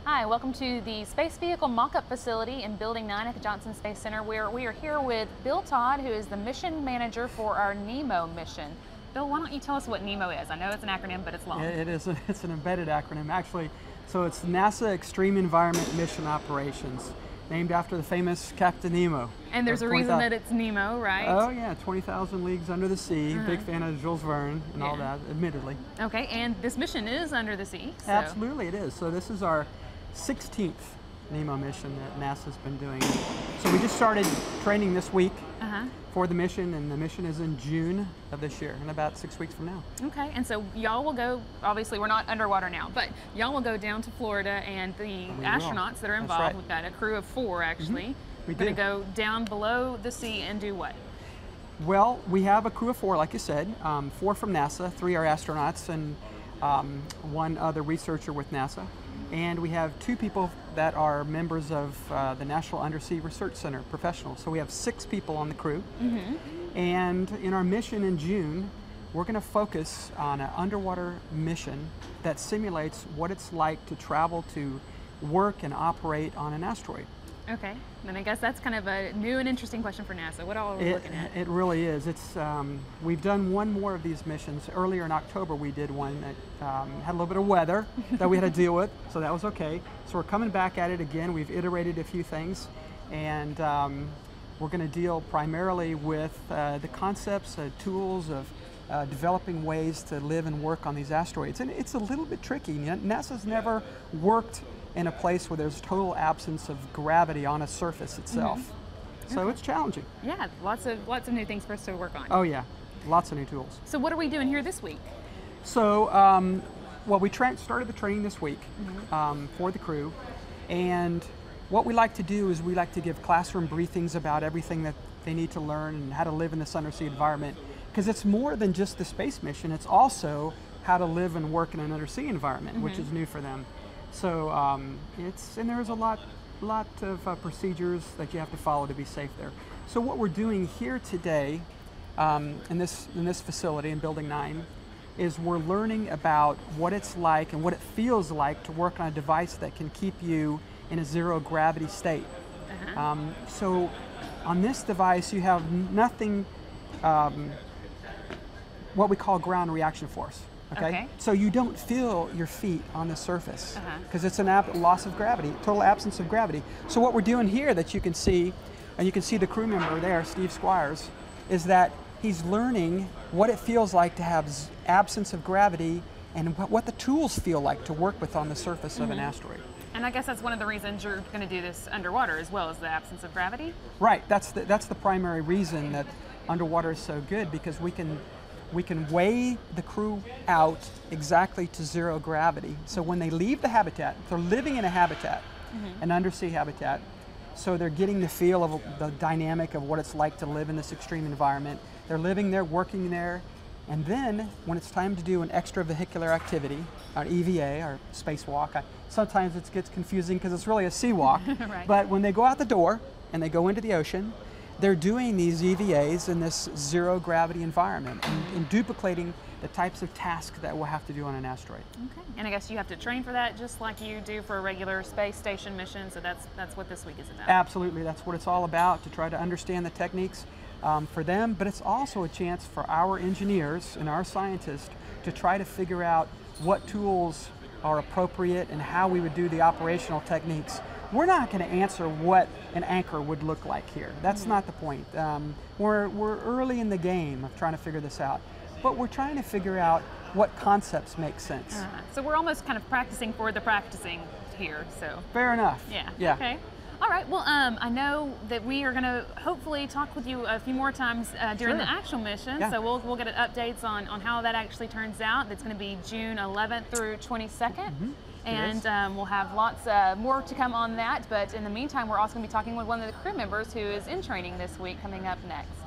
Hi, welcome to the Space Vehicle Mock-Up Facility in Building 9 at the Johnson Space Center, where we are here with Bill Todd, who is the mission manager for our NEEMO mission. Bill, why don't you tell us what NEEMO is? I know it's an acronym, but it's long. It is. It's an embedded acronym, actually. So it's NASA Extreme Environment Mission Operations, named after the famous Captain Nemo. And there's a reason that it's NEEMO, right? Oh yeah, 20,000 Leagues Under the Sea. Big fan of Jules Verne and all that, admittedly. Okay, and this mission is under the sea. So. Absolutely, it is. So this is our 16th NEEMO mission that NASA's been doing. So we just started training this week for the mission, and the mission is in June of this year, in about 6 weeks from now. Okay, and so y'all will go, obviously we're not underwater now, but y'all will go down to Florida, and the astronauts that are involved, we've got a crew of 4 actually, we're going to go down below the sea and do what? Well, we have a crew of 4, like you said, 4 from NASA, 3 are astronauts, and 1 other researcher with NASA. And we have 2 people that are members of the National Undersea Research Center, professionals. So we have 6 people on the crew. And in our mission in June, we're going to focus on an underwater mission that simulates what it's like to travel to work and operate on an asteroid. Okay, and I guess that's kind of a new and interesting question for NASA. What all are we looking at? It really is. It's we've done 1 more of these missions. Earlier in October we did one that had a little bit of weather that we had to deal with, so that was okay. So we're coming back at it again. We've iterated a few things, and we're going to deal primarily with the concepts, tools of developing ways to live and work on these asteroids. And it's a little bit tricky. NASA's never worked in a place where there's total absence of gravity on a surface itself. So it's challenging. Yeah, lots of new things for us to work on. Oh yeah, lots of new tools. So what are we doing here this week? So, well, we started the training this week for the crew, and what we like to do is we like to give classroom briefings about everything that they need to learn and how to live in this undersea environment, because it's more than just the space mission, it's also how to live and work in an undersea environment, which is new for them. So and there's a lot of procedures that you have to follow to be safe there. So what we're doing here today in this facility in Building 9 is we're learning about what it's like and what it feels like to work on a device that can keep you in a zero gravity state. So on this device you have nothing, what we call ground reaction force. Okay? So you don't feel your feet on the surface because it's an loss of gravity, total absence of gravity. So what we're doing here that you can see, and you can see the crew member there, Steve Squires, is that he's learning what it feels like to have absence of gravity and what the tools feel like to work with on the surface of an asteroid. And I guess that's one of the reasons you're going to do this underwater as well, as the absence of gravity? Right, that's the primary reason that underwater is so good, because we can weigh the crew out exactly to zero gravity. So when they leave the habitat, they're living in a habitat, an undersea habitat, so they're getting the feel of the dynamic of what it's like to live in this extreme environment. They're living there, working there, and then when it's time to do an extravehicular activity, our EVA, or spacewalk, sometimes it gets confusing because it's really a sea walk, but when they go out the door and they go into the ocean, they're doing these EVAs in this zero gravity environment and duplicating the types of tasks that we'll have to do on an asteroid. Okay, and I guess you have to train for that just like you do for a regular space station mission, so that's what this week is about. Absolutely, that's what it's all about, to try to understand the techniques for them, but it's also a chance for our engineers and our scientists to try to figure out what tools are appropriate and how we would do the operational techniques. We're not going to answer what an anchor would look like here. That's not the point. We're early in the game of trying to figure this out, but we're trying to figure out what concepts make sense. So we're almost kind of practicing for the practicing here. So fair enough. Yeah. Okay. All right. Well, I know that we are going to hopefully talk with you a few more times during the actual mission. So we'll get updates on how that actually turns out. That's going to be June 11th through 22nd. And we'll have lots more to come on that, but in the meantime, we're also going to be talking with one of the crew members who is in training this week, coming up next.